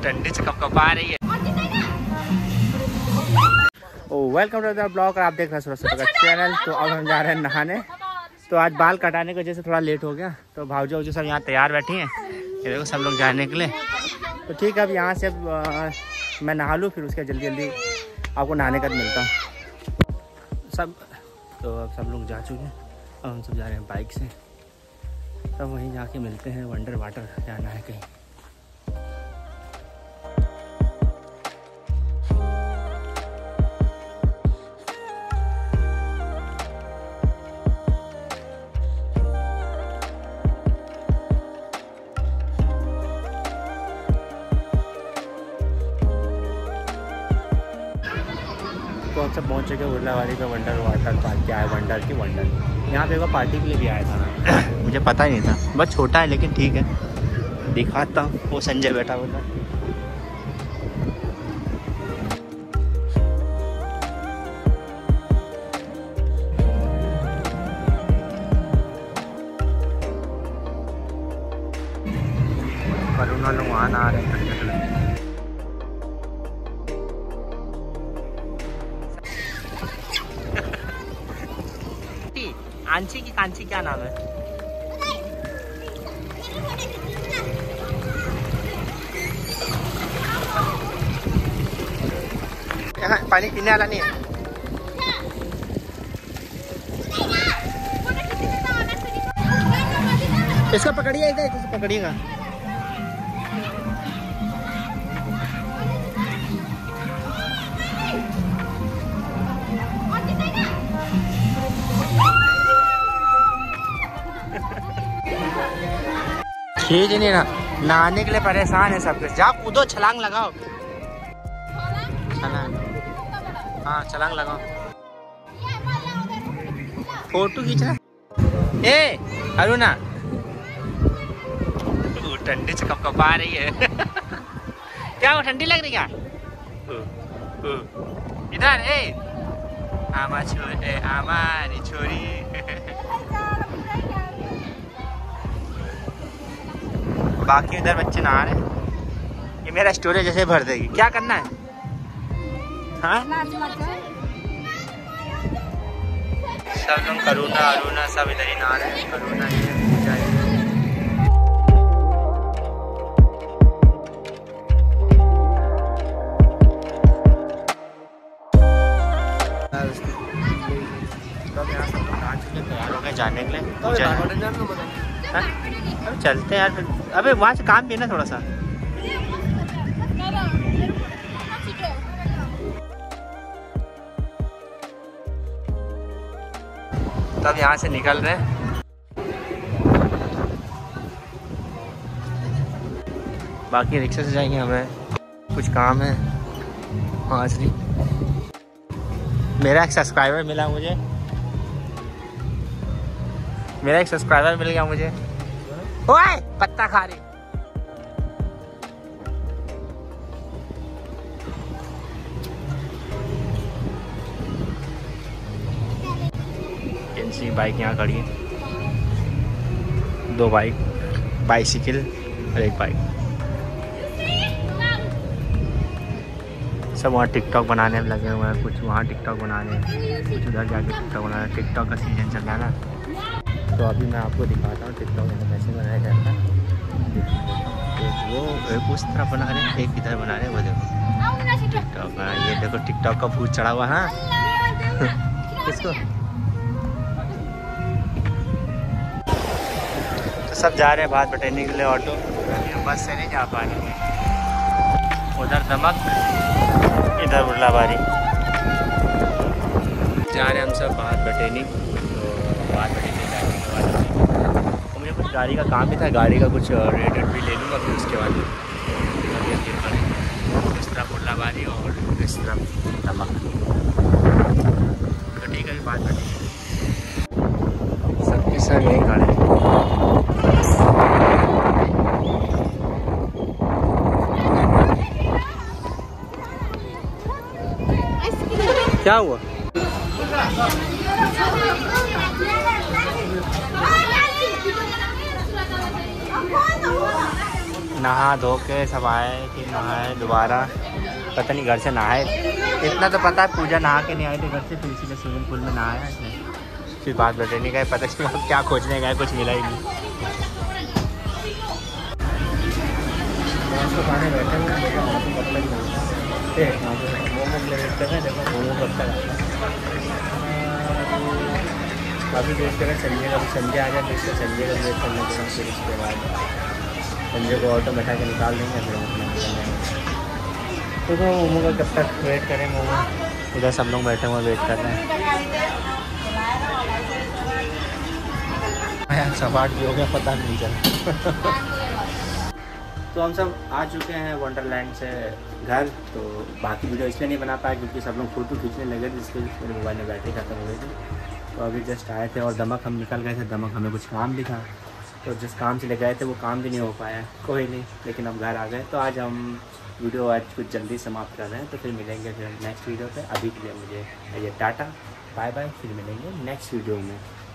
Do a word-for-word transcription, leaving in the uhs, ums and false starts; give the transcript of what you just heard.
ठंडी से कपकपा रही है। Oh welcome to the blog, आप देख रहे हैं सुरक्षित का चैनल। तो अब हम जा रहे हैं नहाने। तो आज बाल कटाने की वजह से थोड़ा लेट हो गया, तो भाऊजी जो सब यहाँ तैयार बैठी हैं, ये देखो सब लोग जाने के लिए। तो ठीक है, अब यहाँ से अब आ, मैं नहा लूँ, फिर उसके जल्दी जल्दी आपको नहाने का मिलता हूँ सब। तो अब सब लोग जा चुके हैं, अब हम सब जा रहे हैं बाइक से। तब वहीं जाके मिलते हैं, वंडर वाटर जाना है कहीं। तो हम सब पहुँच चुके उर्लावाड़ी पे वंडर वाटर पार्क। क्या है वंडर की वंडर, यहाँ पे वो पार्टी के लिए भी आया था ना मुझे पता ही नहीं था, बस छोटा है लेकिन ठीक है, दिखाता हूँ। वो संजय बैठा हुआ था। करुणा लोग वहाँ आ रहे हैं। आंची की कांची क्या नाम है? यहाँ पानी पीने वाला नहीं है। इसको पकड़िए, इधर इसको पकड़िएगा। खींच नहीं रहा, नहाने के लिए परेशान है सब कुछ। जाओ कूदो, छलांग लगाओ, छलांग, हाँ छलांग लगाओ। फोटो खींचना। ए अरुणा, ठंडी से कपकपा रही है। क्या वो ठंडी लग रही है? इधर ए आमा छोरी, आमारी छोरी। बाकी इधर बच्चे नहा रहे हैं। ये मेरा स्टोरेज जैसे भर देगी। क्या करना है? हाँ सब लोग करुणा अरुणा सब इधर ही नहा रहे हैं। करुणा ये पूजा है। तो यहाँ सब लोग नहा चुके, तैयार हो गए जाने के लिए पूजा। अब चलते हैं यार फिर। अबे वहाँ से काम भी है ना थोड़ा सा। तब यहाँ से निकल रहे हैं। बाकी रिक्शे से जाएंगे, हमें कुछ काम है। हाँ श्री, मेरा एक सब्सक्राइबर मिला मुझे, मेरा एक सब्सक्राइबर मिल गया मुझे। ओए पत्ता खा रही। एजेंसी बाइक यहाँ खड़ी है, दो बाइक, बाइसिकल और एक बाइक। सब वहाँ टिकटॉक बनाने में लगे हुए हैं। कुछ वहाँ टिकटॉक बना रहे हैं, कुछ उधर जाके टिकटॉक बना रहे हैं। टिकटॉक का सीजन चल रहा है ना, तो अभी मैं आपको दिखाता हूँ टिकटॉक में कैसे बनाया जाता है। एक वो एक उस तरफ बना रहे हैं, एक इधर बना रहे हैं। वो देखो टिकटॉक, ये देखो टिकटॉक का भूत चढ़ा हुआ। हाँ किसको? तो सब जा रहे हैं बात बटेने के लिए ऑटो, बस से नहीं जा पा रहे। उधर दमक, इधर उर्लाबारी जा रहे हैं हम सब बात बटेनी। तो बात बटेनी तो मुझे कुछ गाड़ी का काम भी था, गाड़ी का कुछ रेट वेट भी ले लूँगा। फिर उसके बाद इस तरफ उर्लाबारी और इस तरफ दमक। तो ठीक है, बात बटेनी सबके सब यहीं खड़े हैं। क्या हुआ? नहा धो के सब आए, फिर नहाए दोबारा, पता नहीं घर से नहाए, इतना तो पता है पूजा नहा के नहीं आए थे घर से, फिर इसीलिए स्विमिंग पूल में नहाया इसने। फिर बात बैठे नहीं गए, पता चला क्या खोजने गए, कुछ मिला ही नहीं। तो खाने बैठे अभी वेट करें संजय का, संजय आ जाए तो इससे संजय का वेट करने के बाद फिर उसके बाद संजय को ऑटो बैठा के निकाल देंगे, फिर अपना तो तो मोमो का कब तक वेट करें। मोमो उधर सब लोग बैठे हुए वेट कर रहे हैं। सपाट भी हो गया, पता नहीं चला। तो हम सब आ चुके हैं वंडरलैंड से घर। तो बाकी वीडियो इसलिए नहीं बना पाया क्योंकि सब लोग फोटो खींचने लगे थे, जिसके मेरे मोबाइल में बैटरी खत्म हो गई थी। तो अभी जस्ट आए थे और दमक हम निकल गए थे। दमक हमें कुछ काम दिखा, तो जिस काम से ले गए थे वो काम भी नहीं हो पाया, कोई नहीं, लेकिन अब घर आ गए। तो आज हम वीडियो आज कुछ जल्दी समाप्त कर रहे हैं, तो फिर मिलेंगे फिर नेक्स्ट वीडियो पे। अभी के लिए मुझे ये टाटा बाय बाय, फिर मिलेंगे नेक्स्ट वीडियो में।